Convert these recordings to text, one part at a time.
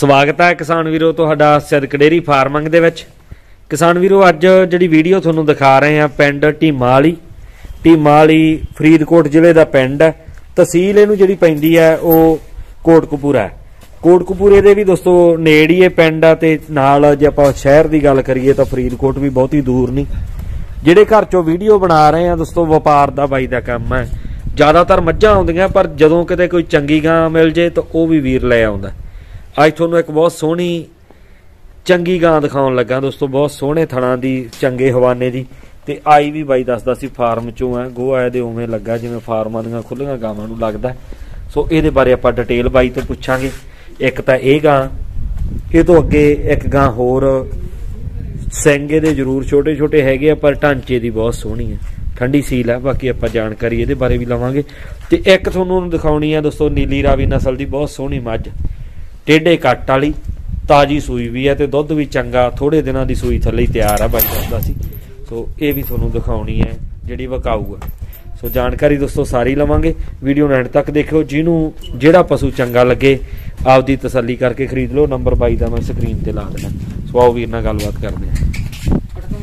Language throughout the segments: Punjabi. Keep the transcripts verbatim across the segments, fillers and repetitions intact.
ਸਵਾਗਤ ਹੈ ਕਿਸਾਨ ਵੀਰੋ ਤੁਹਾਡਾ ਸਿੱਧਕ ਡੇਅਰੀ ਫਾਰਮਿੰਗ ਦੇ ਵਿੱਚ। ਕਿਸਾਨ ਵੀਰੋ ਅੱਜ ਜਿਹੜੀ ਵੀਡੀਓ ਤੁਹਾਨੂੰ ਦਿਖਾ ਰਹੇ ਹਾਂ ਪਿੰਡ ਢੀਮਾ ਵਾਲੀ ਢੀਮਾ ਵਾਲੀ ਫਰੀਦਕੋਟ ਜ਼ਿਲ੍ਹੇ ਦਾ ਪਿੰਡ ਹੈ। ਤਹਿਸੀਲ ਇਹਨੂੰ ਜਿਹੜੀ ਪੈਂਦੀ ਹੈ ਉਹ ਕੋਟਕਪੂਰਾ ਹੈ। ਕੋਟਕਪੂਰੇ ਦੇ ਵੀ ਦੋਸਤੋ ਨੇੜੇ ਹੀ ਇਹ ਪਿੰਡ ਆ ਤੇ ਨਾਲ ਜੇ ਆਪਾਂ ਸ਼ਹਿਰ ਦੀ ਗੱਲ ਕਰੀਏ ਤਾਂ ਫਰੀਦਕੋਟ ਵੀ ਬਹੁਤੀ ਦੂਰ ਨਹੀਂ। ਜਿਹੜੇ ਘਰ ਚੋਂ ਵੀਡੀਓ ਬਣਾ ਰਹੇ ਆ ਦੋਸਤੋ ਵਪਾਰ ਦਾ ਬਾਈ ਦਾ ਕੰਮ ਹੈ। ਜ਼ਿਆਦਾਤਰ ਮੱਝਾਂ ਆਉਂਦੀਆਂ ਪਰ ਜਦੋਂ ਕਿਤੇ ਕੋਈ ਚੰਗੀ ਗਾਂ ਮਿਲ ਜੇ ਤਾਂ ਉਹ ਵੀ ਵੀਰ ਲੈ ਆਉਂਦਾ। ਅੱਜ ਤੁਹਾਨੂੰ ਇੱਕ ਬਹੁਤ ਸੋਹਣੀ ਚੰਗੀ ਗਾਂ ਦਿਖਾਉਣ ਲੱਗਾ ਦੋਸਤੋ, ਬਹੁਤ ਸੋਹਣੇ ਥਣਾ ਦੀ ਚੰਗੇ ਹਵਾਨੇ ਦੀ ਤੇ ਆਈ ਵੀ ਬਾਈ ਦੱਸਦਾ ਸੀ ਫਾਰਮ ਚੋਂ ਹੈ। ਗੋਆ ਇਹਦੇ ਉਵੇਂ ਲੱਗਾ ਜਿਵੇਂ ਫਾਰਮਾਂ ਦੀਆਂ ਖੁੱਲੀਆਂ ਗਾਵਾਂ ਨੂੰ ਲੱਗਦਾ। ਸੋ ਇਹਦੇ ਬਾਰੇ ਆਪਾਂ ਡਿਟੇਲ ਬਾਈ ਤੋਂ ਪੁੱਛਾਂਗੇ। ਇੱਕ ਤਾਂ ਇਹ ਗਾਂ, ਇਹ ਤੋਂ ਅੱਗੇ ਇੱਕ ਗਾਂ ਹੋਰ ਸਿੰਘ ਇਹਦੇ ਜ਼ਰੂਰ ਛੋਟੇ ਛੋਟੇ ਹੈਗੇ ਆ ਪਰ ਢਾਂਚੇ ਦੀ ਬਹੁਤ ਸੋਹਣੀ ਹੈ, ਠੰਡੀ ਸੀਲ ਹੈ। ਬਾਕੀ ਆਪਾਂ ਜਾਣਕਾਰੀ ਇਹਦੇ ਬਾਰੇ ਵੀ ਲਵਾਂਗੇ। ਤੇ ਇੱਕ ਤੁਹਾਨੂੰ ਦਿਖਾਉਣੀ ਹੈ ਦੋਸਤੋ ਨੀਲੀ ਰਾਵੀ ਨਸਲ ਦੀ ਬਹੁਤ ਸੋਹਣੀ ਮੱਝ, ਟੇਢੇ ਕੱਟ ਵਾਲੀ, ਤਾਜੀ ਸੂਈ ਵੀ ਹੈ ਤੇ ਦੁੱਧ ਵੀ ਚੰਗਾ, ਥੋੜੇ ਦਿਨਾਂ ਦੀ ਸੂਈ ਥੱਲੇ ਹੀ ਤਿਆਰ ਆ ਬਾਈ ਦੱਸਦਾ ਸੀ। ਸੋ ਇਹ ਵੀ ਤੁਹਾਨੂੰ ਦਿਖਾਉਣੀ ਹੈ ਜਿਹੜੀ ਵਿਕਾਊ ਆ। ਸੋ ਜਾਣਕਾਰੀ ਦੋਸਤੋ ਸਾਰੀ ਲਵਾਂਗੇ, ਵੀਡੀਓ ਨੂੰ ਐਂਡ ਤੱਕ ਦੇਖਿਓ। ਜਿਹਨੂੰ ਜਿਹੜਾ ਪਸ਼ੂ ਚੰਗਾ ਲੱਗੇ ਆਪਦੀ ਤਸੱਲੀ ਕਰਕੇ ਖਰੀਦ ਲਓ। ਨੰਬਰ ਬਾਈ ਦਾ ਮੈਂ ਸਕਰੀਨ ਤੇ ਲਾ ਦੇਣਾ। ਸੋ ਆਓ ਵੀਰ ਨਾਲ ਗੱਲਬਾਤ ਕਰਦੇ ਹਾਂ।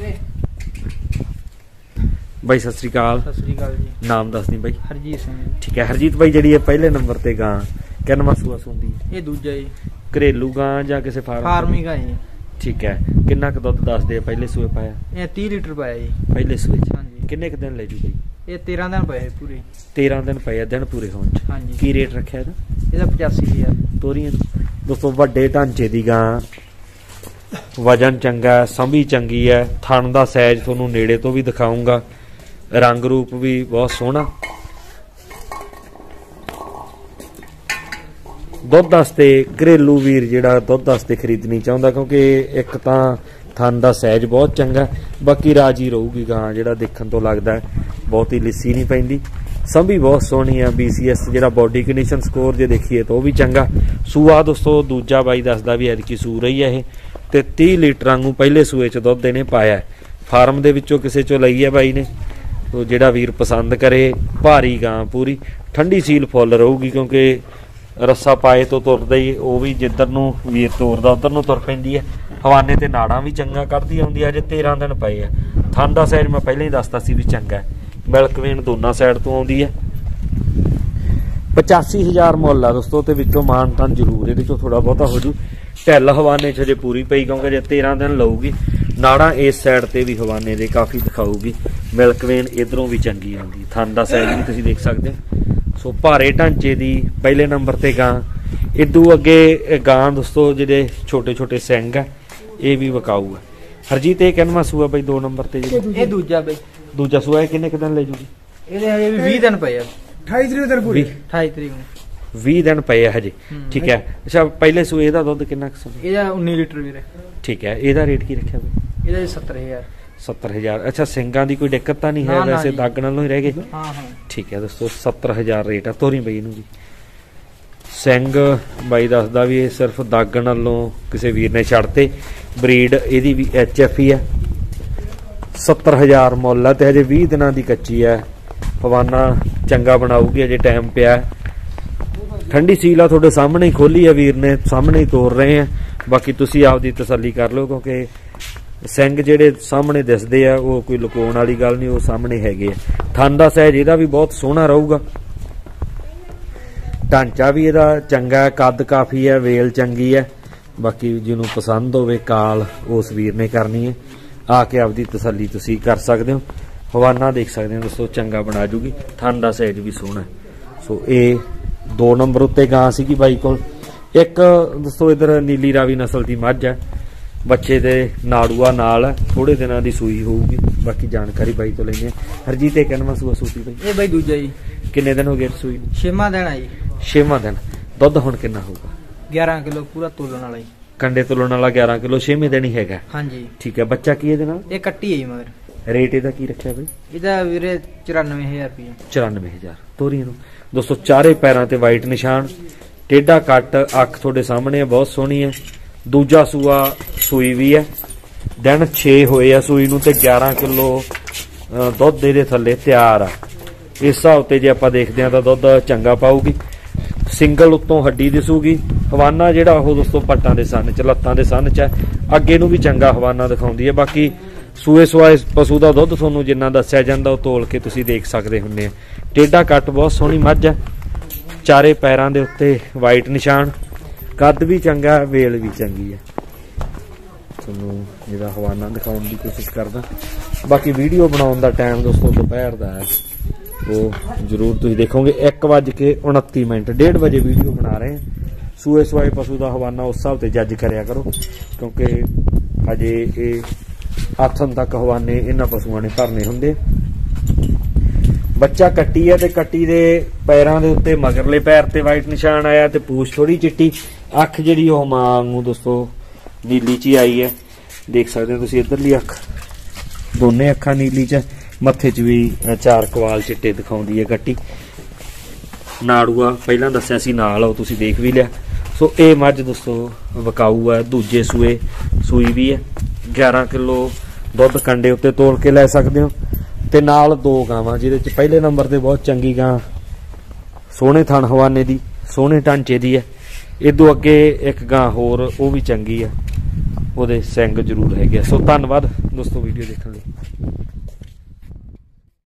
ਬਾਈ ਸਤਿ ਸ੍ਰੀ ਅਕਾਲ। ਸਤਿ ਸ੍ਰੀ ਅਕਾਲ ਜੀ। ਨਾਮ ਦੱਸ ਦੀ ਬਾਈ। ਹਰਜੀਤ ਸਿੰਘ। ਠੀਕ ਹੈ ਹਰਜੀਤ ਬਾਈ, ਜਿਹੜੀ ਇਹ ਪਹਿਲੇ ਨੰਬਰ ਤੇ ਗਾਂ ਕਿੰਨਵਾਂ ਸੂਆ ਸੁੰਦੀ? ਇਹ ਦੂਜਾ ਜੀ। ਘਰੇਲੂ ਗਾਂ ਜਾਂ ਕਿਸੇ ਫਾਰਮ ਫਾਰਮੀ ਗਾਂ ਜੀ। ਠੀਕ ਹੈ, ਕਿੰਨਾ ਕੁ ਦੁੱਧ ਦੱਸਦੇ ਆ ਪਹਿਲੇ ਸੂਏ ਪਾਇਆ? ਇਹ ਤੀਹ ਲੀਟਰ ਪਾਇਆ ਜੀ ਪਹਿਲੇ ਸੂਏ ਚ। ਹਾਂਜੀ। ਕਿੰਨੇ ਕੁ ਦਿਨ ਲੈ ਜੂ ਬਾਈ? ਇਹ ਤੇਰਾਂ ਦਿਨ ਪਏ ਪੂਰੇ। ਤੇਰਾਂ ਦਿਨ ਪਏ ਆ, ਦਿਨ ਪੂਰੇ ਹੋਣ ਚ। ਹਾਂਜੀ। ਕੀ ਰੇਟ ਰੱਖਿਆ ਇਹਦਾ? ਇਹਦਾ ਪਚਾਸੀ ਹਜ਼ਾਰ। ਤੋਰੀਆਂ ਦੋਸਤੋ ਵੱਡੇ ਢਾਂਚੇ ਦੀ ਗਾਂ, ਵਜਨ ਚੰਗਾ, ਸੰਭੀ ਚੰਗੀ ਹੈ। ਥਣ ਦਾ ਸਾਈਜ਼ ਤੁਹਾਨੂੰ ਨੇੜੇ ਤੋਂ ਵੀ ਦਿਖਾਉਂਗਾ, ਰੰਗ ਰੂਪ ਵੀ ਬਹੁਤ ਸੋਹਣਾ। ਦੁੱਧ ਵਾਸਤੇ ਘਰੇਲੂ ਵੀਰ ਜਿਹੜਾ ਦੁੱਧ ਵਾਸਤੇ ਖਰੀਦਣੀ ਚਾਹੁੰਦਾ, ਕਿਉਂਕਿ ਇੱਕ ਤਾਂ ਥਣ ਦਾ ਸਾਈਜ਼ ਬਹੁਤ ਚੰਗਾ, ਬਾਕੀ ਰਾਜੀ ਰਹੂਗੀ ਗਾਂ। ਜਿਹੜਾ ਦੇਖਣ ਤੋਂ ਲੱਗਦਾ ਬਹੁਤੀ ਲਿੱਸੀ ਨਹੀਂ ਪੈਂਦੀ, ਸੰਭੀ ਬਹੁਤ ਸੋਹਣੀ ਆ। ਬੀ ਸੀ ਐਸ ਜਿਹੜਾ ਬੋਡੀ ਕੰਡੀਸ਼ਨ ਸਕੋਰ ਜੇ ਦੇਖੀਏ ਤਾਂ ਉਹ ਵੀ ਚੰਗਾ। ਸੂਆ ਦੋਸਤੋ ਦੂਜਾ ਬਾਈ ਦੱਸਦਾ ਵੀ ਐਤਕੀ ਸੂ ਰਹੀ ਹੈ ਇਹ ਤੇ ਤੀਹ ਲੀਟਰਾਂ ਨੂੰ ਪਹਿਲੇ ਸੂਏ ਚ ਦੁੱਧ ਇਹਨੇ ਪਾਇਆ। ਫਾਰਮ ਦੇ ਵਿੱਚੋਂ ਕਿਸੇ ਚੋਂ ਲਈ ਹੈ ਬਾਈ ਨੇ। ਤੋ ਜਿਹੜਾ ਵੀਰ ਪਸੰਦ ਕਰੇ, ਭਾਰੀ ਗਾਂ, ਪੂਰੀ ਠੰਡੀ ਸੀਲ ਫੁੱਲ ਰਹੂਗੀ, ਕਿਉਂਕਿ ਰੱਸਾ ਪਾਏ ਤੋਂ ਤੁਰਦਾ ਹੀ ਉਹ ਵੀ ਜਿੱਧਰ ਨੂੰ ਵੀਰ ਤੋਰਦਾ ਉਧਰ ਨੂੰ ਤੁਰ ਪੈਂਦੀ ਹੈ। ਹਵਾਨੇ ਤੇ ਨਾੜਾਂ ਵੀ ਚੰਗਾ ਕੱਢਦੀ ਆਉਂਦੀ ਹੈ। ਅਜੇ ਤੇਰਾਂ ਦਿਨ ਪਏ ਆ। ਥਣ ਦਾ ਸਾਈਜ਼ ਮੈਂ ਪਹਿਲਾਂ ਹੀ ਦੱਸਤਾ ਸੀ ਵੀ ਚੰਗਾ, ਮਿਲਕ ਵੇਨ ਦੋਨਾਂ ਸਾਈਡ ਤੋਂ ਆਉਂਦੀ ਹੈ। ਪਚਾਸੀ ਹਜ਼ਾਰ ਮੁੱਲ ਆ ਦੋਸਤੋ ਤੇ ਵਿੱਚੋਂ ਮਾਨ ਤਾਨ ਜ਼ਰੂਰ ਇਹਦੇ ਚੋਂ ਥੋੜਾ ਬਹੁਤਾ ਹੋ ਜੂ। ਢਿੱਲ ਹਵਾਨੇ ਚ ਅਜੇ ਪੂਰੀ ਪਈ, ਕਿਉਂਕਿ ਜੇ ਤੇਰਾਂ ਦਿਨ ਲਊਗੀ। ਨਾੜਾਂ ਇਸ ਸਾਈਡ ਤੇ ਵੀ ਹਵਾਨੇ ਦੇ ਕਾਫੀ ਦਿਖਾਊਗੀ। ਮਿਲਕ ਵੇਨ ਇਧਰੋਂ ਵੀ ਚੰਗੀ ਆਉਂਦੀ। ਥਣ ਦਾ ਸਾਈਜ਼ ਵੀ ਤੁਸੀਂ ਦੇਖ ਸਕਦੇ ਹੋ। ਸੋ ਭਾਰੇ ਢਾਂਚੇ ਦੀ ਪਹਿਲੇ ਨੰਬਰ ਤੇ ਗਾਂ। ਇਦੋਂ ਅੱਗੇ ਗਾਂ ਦੋਸਤੋ ਜਿਹੜੇ ਛੋਟੇ ਛੋਟੇ ਸਿੰਘ ਆ ਇਹ ਵੀ ਵਿਕਾਊ ਆ। ਹਰਜੀਤ ਇਹ ਕਿੰਨਵਾਂ ਸੂਆ ਬਾਈ ਦੋ ਨੰਬਰ ਤੇ? ਇਹ ਦੂਜਾ ਬਾਈ। ਦੂਜਾ ਸੂਆ ਇਹ ਕਿੰਨੇ ਕੁ ਦਿਨ ਲੈ ਜੂਗੀ? ਇਹਦੇ ਹਜੇ ਵੀ ਵੀਹ ਦਿਨ ਪਏ ਆ। ਅਠਾਈ ਤਰੀਕ ਤੱਕ ਪੂਰੀ। ਅਠਾਈ ਤਰੀਕ ਨੂੰ ਵੀਹ ਦਿਨ ਪਏ ਆ ਹਜੇ। ਠੀਕ ਹੈ। ਅੱਛਾ ਪਹਿਲੇ ਸੂਏ ਇਹਦਾ ਦੁੱਧ ਕਿੰਨਾ ਕੁ? ਇਹਦਾ ਉੱਨੀ ਲੀਟਰ ਵੀਰੇ। ਠੀਕ ਹੈ। ਇਹਦਾ ਰੇਟ ਕੀ ਰੱਖਿਆ ਬਾਈ? ਇਹਦਾ ਸੱਤਰ ਹਜ਼ਾਰ। ਸੱਤਰ ਹਜ਼ਾਰ। ਅੱਛਾ ਸਿੰਘਾਂ ਦੀ ਕੋਈ ਦਿੱਕਤ ਤਾਂ ਨਹੀਂ ਹੈ? ਵੈਸੇ ਦਾਗ ਨਾਲੋਂ ਹੀ ਰਹਿ ਗਏ। ਹਾਂ ਹਾਂ ਠੀਕ ਹੈ ਦੋਸਤੋ, ਸੱਤਰ ਹਜ਼ਾਰ ਰੇਟ ਆ। ਤੋਰੀ ਬਾਈ ਇਹਨੂੰ ਵੀ। ਸਿੰਘ ਬਾਈ ਦੱਸਦਾ ਵੀ ਇਹ ਸਿਰਫ ਦਾਗ ਨਾਲੋਂ ਕਿਸੇ ਵੀਰ ਨੇ ਛੱਡਤੇ। ਬਰੀਡ ਇਹਦੀ ਵੀ ਐਚ ਐਫ ਹੀ ਹੈ। ਸੱਤਰ ਹਜ਼ਾਰ ਮੁੱਲ ਹੈ ਤੇ ਹਜੇ ਵੀਹ ਦਿਨਾਂ ਦੀ ਕੱਚੀ ਹੈ। ਹਵਾਨਾ ਚੰਗਾ ਬਣਾਊਗੀ, ਅਜੇ ਟਾਈਮ ਪਿਆ। ਠੰਡੀ ਸੀਲ ਆ, ਤੁਹਾਡੇ ਸਾਹਮਣੇ ਹੀ ਖੋਲੀ ਆ ਵੀਰ ਨੇ, ਸਾਹਮਣੇ ਹੀ ਤੋਰ ਰਹੇ ਆ। ਬਾਕੀ ਤੁਸੀਂ ਆਪਦੀ ਤਸੱਲੀ ਕਰ ਲਓ, ਕਿਉਂਕਿ ਸਿੰਘ ਜਿਹੜੇ ਸਾਹਮਣੇ ਦਿਸਦੇ ਆ ਉਹ ਕੋਈ ਲੁਕਾਉਣ ਵਾਲੀ ਗੱਲ ਨਹੀਂ, ਉਹ ਸਾਹਮਣੇ ਹੈਗੇ ਆ। ਥਣ ਦਾ ਸਾਈਜ਼ ਇਹਦਾ ਵੀ ਬਹੁਤ ਸੋਹਣਾ ਰਹੂਗਾ। ਢਾਂਚਾ ਵੀ ਇਹਦਾ ਚੰਗਾ, ਕੱਦ ਕਾਫੀ ਹੈ, ਵੇਲ ਚੰਗੀ ਹੈ। ਬਾਕੀ ਜਿਹਨੂੰ ਪਸੰਦ ਹੋਵੇ ਕਾਲ ਉਸ ਵੀਰ ਨੇ ਕਰਨੀ ਹੈ। ਆ ਕੇ ਆਪਦੀ ਤਸੱਲੀ ਤੁਸੀਂ ਕਰ ਸਕਦੇ ਹੋ। ਹਵਾਨਾ ਦੇਖ ਸਕਦੇ ਹੋ ਦੋਸਤੋ, ਚੰਗਾ ਬਣਾ ਜੂਗੀ। ਥਣ ਦਾ ਸਾਈਜ਼ ਵੀ ਸੋਹਣਾ। ਸੋ ਇਹ ਦੋ ਨੰਬਰ ਉੱਤੇ ਗਾਂ ਸੀਗੀ ਬਾਈ ਕੋਲ। ਇੱਕ ਦੋਸਤੋ ਇਧਰ ਨੀਲੀ ਰਾਵੀ ਨਸਲ ਦੀ ਮੱਝ ਹੈ, ਬੱਚੇ ਦੇ ਨਾੜੂਆ ਨਾਲ, ਥੋੜੇ ਦਿਨਾਂ ਦੀ ਸੂਈ ਹੋਊਗੀ। ਬਾਕੀ ਜਾਣਕਾਰੀ ਬਾਈ ਤੋਂ ਲੈਂਦੇ ਆ। ਹਰਜੀਤ ਇਹ ਕਿੰਨਵਾਂ ਸੂਆ ਸੂਤੀ ਬਾਈ? ਇਹ ਬਾਈ ਦੂਜਾ ਜੀ। ਕਿੰਨੇ ਦਿਨ ਹੋ ਗਏ ਸੂਈ? ਛੇਵਾਂ ਦਿਨ ਆ ਜੀ। ਛੇਵਾਂ ਦਿਨ। ਦੁੱਧ ਹੁਣ ਕਿੰਨਾ ਹੋਊਗਾ? ਗਿਆਰਾਂ ਕਿਲੋ ਪੂਰਾ ਤੋਲਣ ਵਾਲਾ ਜੀ। ਕੰਡੇ ਤੋਲਣ ਵਾਲਾ ਗਿਆਰਾਂ ਕਿਲੋ, ਛੇਵੇਂ ਦਿਨ ਹੀ ਹੈਗਾ। ਹਾਂਜੀ। ਠੀਕ ਹੈ। ਬੱਚਾ ਕੀ ਇਹਦੇ ਨਾਲ? ਇਹ ਕੱਟੀ ਹੈ ਜੀ ਮਗਰ। ਰੇਟ ਇਹਦਾ ਕੀ ਰੱਖਿਆ ਬਾਈ? ਇਹਦਾ ਵੀਰੇ ਚੁਰਾਨਵੇਂ ਹਜ਼ਾਰ ਰੁਪਏ। ਚੁਰਾਨਵੇਂ ਹਜ਼ਾਰ। ਤੋਰੀਆਂ ਨੂੰ ਦੋਸਤੋ ਚਾਰੇ ਪੈਰਾਂ ਤੇ ਵਾਈਟ ਨਿਸ਼ਾਨ, ਟੇਢਾ ਕੱਟ, ਅੱਖ ਤੁਹਾਡੇ ਸਾਹਮਣੇ ਹੈ, ਬਹੁਤ ਸੋਹਣੀ ਹੈ। ਦੂਜਾ ਸੂਆ ਸੂਈ ਵੀ ਹੈ। ਦਿਨ ਛੇ ਹੋਏ ਆ ਸੂਈ ਨੂੰ ਤੇ ਗਿਆਰਾਂ ਕਿਲੋ ਦੁੱਧ ਇਹਦੇ ਥੱਲੇ ਤਿਆਰ ਆ। ਇਸ ਹਿਸਾਬ ਤੇ ਜੇ ਆਪਾਂ ਦੇਖਦੇ ਹਾਂ ਤਾਂ ਦੁੱਧ ਚੰਗਾ ਪਾਊਗੀ। ਸਿੰਗਲ ਉੱਤੋਂ ਹੱਡੀ ਦਿਸੂਗੀ, ਹਵਾਨਾ ਜਿਹੜਾ ਉਹ ਦੋਸਤੋ ਪੱਟਾਂ ਦੇ ਸੰਨ ਚ ਲੱਤਾਂ ਦੇ ਸੰਨ ਚ ਅੱਗੇ ਨੂੰ ਵੀ ਚੰਗਾ ਹਵਾਨਾ ਦਿਖਾਉਂਦੀ ਹੈ। ਬਾਕੀ ਸੂਏ ਸਵਾਏ ਪਸ਼ੂ ਦਾ ਦੁੱਧ ਤੁਹਾਨੂੰ ਜਿੰਨਾ ਦੱਸਿਆ ਜਾਂਦਾ ਉਹ ਤੋਲ ਕੇ ਤੁਸੀਂ ਦੇਖ ਸਕਦੇ ਹੁੰਦੇ ਆ। ਟੇਢਾ ਕੱਟ ਬਹੁਤ ਸੋਹਣੀ ਮੱਝ ਹੈ, ਚਾਰੇ ਪੈਰਾਂ ਦੇ ਉੱਤੇ ਵਾਈਟ ਨਿਸ਼ਾਨ, ਕੱਦ ਵੀ ਚੰਗਾ, ਵੇਲ ਵੀ ਚੰਗੀ ਹੈ। ਤੁਹਾਨੂੰ ਜਿਹੜਾ ਹਵਾਨਾ ਦਿਖਾਉਣ ਦੀ ਕੋਸ਼ਿਸ਼ ਕਰਦਾ। ਬਾਕੀ ਵੀਡੀਓ ਬਣਾਉਣ ਦਾ ਟਾਈਮ ਦੋਸਤੋ ਦੁਪਹਿਰ ਦਾ ਹੈ, ਉਹ ਜ਼ਰੂਰ ਤੁਸੀਂ ਦੇਖੋਗੇ। ਇੱਕ ਵੱਜ ਕੇ ਉਨੱਤੀ ਮਿੰਟ ਡੇਢ ਵਜੇ ਵੀਡੀਓ ਬਣਾ ਰਹੇ ਹਾਂ। ਸੂਏ ਸਵਾਏ ਪਸ਼ੂ ਦਾ ਹਵਾਨਾ ਉਸ ਹਿਸਾਬ ਤੇ ਜੱਜ ਕਰਿਆ ਕਰੋ, ਕਿਉਂਕਿ ਹਜੇ ਇਹ ਆਥਣ ਤੱਕ ਹਵਾਨੇ ਇਹਨਾਂ ਪਸ਼ੂਆਂ ਨੇ ਭਰਨੇ ਹੁੰਦੇ। ਬੱਚਾ ਕੱਟੀ ਹੈ ਤੇ ਕੱਟੀ ਦੇ ਪੈਰਾਂ ਦੇ ਉੱਤੇ ਮਗਰਲੇ ਪੈਰ ਤੇ ਵਾਈਟ ਨਿਸ਼ਾਨ ਆਇਆ ਤੇ ਪੂਛ ਥੋੜੀ ਚਿੱਟੀ, ਅੱਖ ਜਿਹੜੀ ਉਹ ਮਾਂ ਨੂੰ ਦੋਸਤੋ ਨੀਲੀ ਚ ਹੀ ਆਈ ਹੈ। ਦੇਖ ਸਕਦੇ ਹੋ ਤੁਸੀਂ ਇੱਧਰਲੀ ਅੱਖ, ਦੋਨੇ ਅੱਖਾਂ ਨੀਲੀ ਚ, ਮੱਥੇ ਚ ਵੀ ਚਾਰ ਕਵਾਲ ਚਿੱਟੇ ਦਿਖਾਉਂਦੀ ਹੈ ਕੱਟੀ। ਨਾੜੂਆ ਪਹਿਲਾਂ ਦੱਸਿਆ ਸੀ ਨਾਲ, ਉਹ ਤੁਸੀਂ ਦੇਖ ਵੀ ਲਿਆ। ਸੋ ਇਹ ਮੱਝ ਦੋਸਤੋ ਵਿਕਾਊ ਹੈ, ਦੂਜੇ ਸੂਏ ਸੂਈ ਵੀ ਹੈ। ਗਿਆਰਾਂ ਕਿਲੋ ਦੁੱਧ ਕੰਡੇ ਉੱਤੇ ਤੋਲ ਕੇ ਲੈ ਸਕਦੇ ਹੋ। ਤੇ ਨਾਲ ਦੋ ਗਾਵਾਂ, ਜਿਹਦੇ ਚ ਪਹਿਲੇ ਨੰਬਰ ਤੇ ਬਹੁਤ ਚੰਗੀ ਗਾਂ, ਸੋਹਣੇ ਥਣ ਹਵਾਨੇ ਦੀ, ਸੋਹਣੇ ਢਾਂਚੇ ਦੀ ਹੈ। ਇਦੋਂ ਅੱਗੇ ਇੱਕ ਗਾਂ ਹੋਰ, ਉਹ ਵੀ ਚੰਗੀ ਹੈ, ਉਹਦੇ ਸਿੰਘ ਜ਼ਰੂਰ ਹੈਗੇ। ਸੋ ਧੰਨਵਾਦ ਦੋਸਤੋ ਵੀਡੀਓ ਦੇਖਣ ਲਈ।